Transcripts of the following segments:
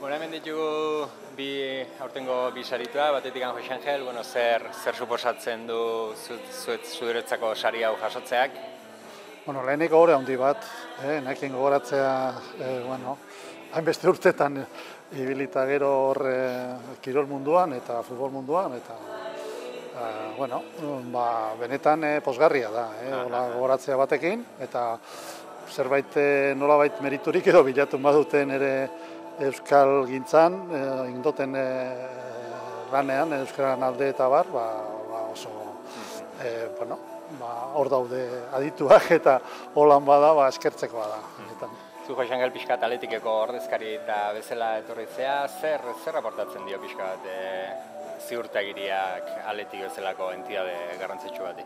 Bueno, hemen ditugu aurtengo bi saritua, batetik Jose Angel, zer suposatzen du zuretzako sari hau jasotzeak? Lehenik gogore handi bat, nekin gogoratzea, hainbeste urtetan ibilita gero hor kirol munduan eta futbol munduan, eta benetan pozgarria da, gogoratzea batekin, eta zerbait nolabait meriturik edo bilatun baduten ere euskal gintzan, indoten lanean, euskaran alde eta bar, oso, hor daude adituak eta holan bada eskertzekoa da. Zu Jose Angel pixka bat Atletikeko ordezkari eta bezala etorritzea, zer aportatzen dio pixka bat ziurtagiriak Atletik bezalako entidade garrantzitsu bati?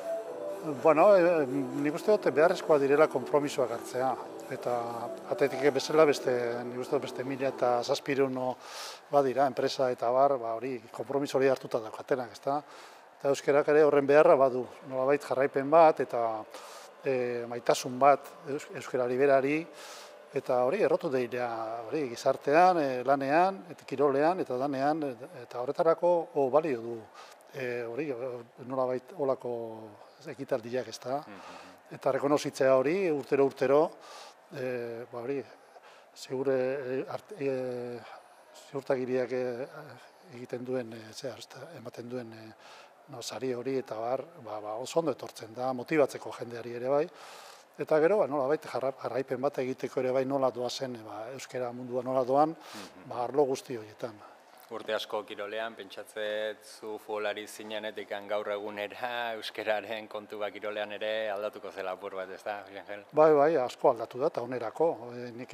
Nik uste dut beharrezkoa direla konpromisoak hartzea. Eta Atletik bezala nik uste dut beste 1.700 badira, enpresa eta bar, hori konpromiso hori hartuta daukatenak, ezta? Eta euskarak ere horren beharra badu, nolabait jarraipen bat eta maitasun bat euskarari berari, eta hori errotu deilea, hori gizartean, lanean, eta kirolean, eta danean, eta horretarako balio du, hori nolabait olako ekitaldiak, ezta? Eta rekonozitzea hori, urtero, hori, ziurtagiriak egiten duen, ematen duen sari hori eta bar, oso ondo etortzen da, motibatzeko jendeari ere bai, eta gero, nolabait jarraipen bat egiteko ere bai nola doazen, euskara mundua nola doan, arlo guzti horietan. Urte asko kirolean, pentsatzet zu futbolari zinenetik gaur egunera, euskararen kontu kirolean ere aldatuko zela apur bat, ez da, Jose Angel? Bai, asko aldatu da, eta onerako. Nik,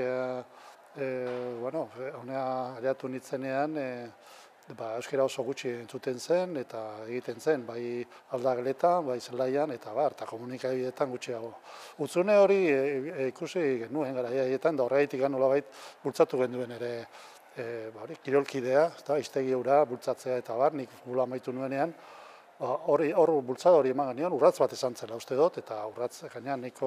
honea aliatu nintzenean, euskara oso gutxi entzuten zen, eta egiten zen, bai aldageletan, bai zelaian, eta komunikabideetan gutxiago. Utzune hori ikusi genuen garaietan, da horregaitik nolabait bultzatu genduen ere, kirolkidea, iztegi hura bultzatzea eta bar, nik futbola amaitu nuenean, hor bultzada hori eman genion, urratz bat esan zela uste dut, eta urratz gainean nik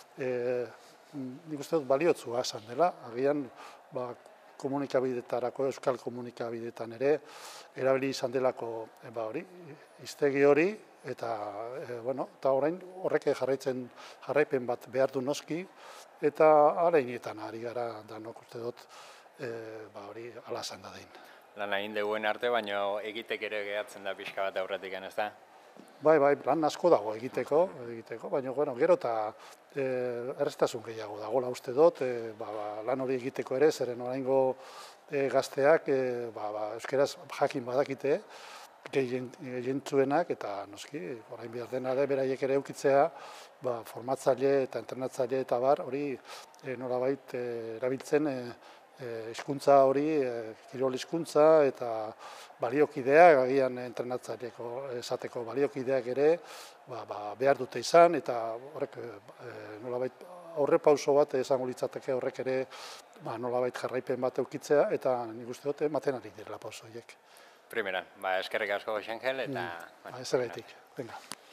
uste dut baliotzua esan dela, agian komunikabidetarako, euskal komunikabidetan ere, erabili izan delako iztegi hori, eta orain horrek jarraipen bat behar du noski, eta aleinetan ari gara danok uste dut, hori ala esan da dein. Lan egin deguen arte, baina egitek ere gehatzen da pixka bat aurretik, ez da? Bai, lan asko dago egiteko, baina gero eta erreztasun gehiago dagoela uste dut, lan hori egiteko ere, zeren oraingo gazteak euskaraz jakin badakite, gehientzuenak, eta noski, orain behar dena da, beraiek ere eukitzea, formatzaile eta entrenatzaile eta bar, hori nolabait erabiltzen hizkuntza hori, kirol hizkuntza eta baliokideak, agian entrenatzaileko esateko baliokideak ere behar dute izan, eta horrek nolabait aurrepauso bat esango litzateke horrek ere nolabait jarraipen bat eukitzea, eta nik uste dute ematen ari direla pauso horiek. Primeran, eskerrik asko Jose Angel, eta... Ez eretik, venga.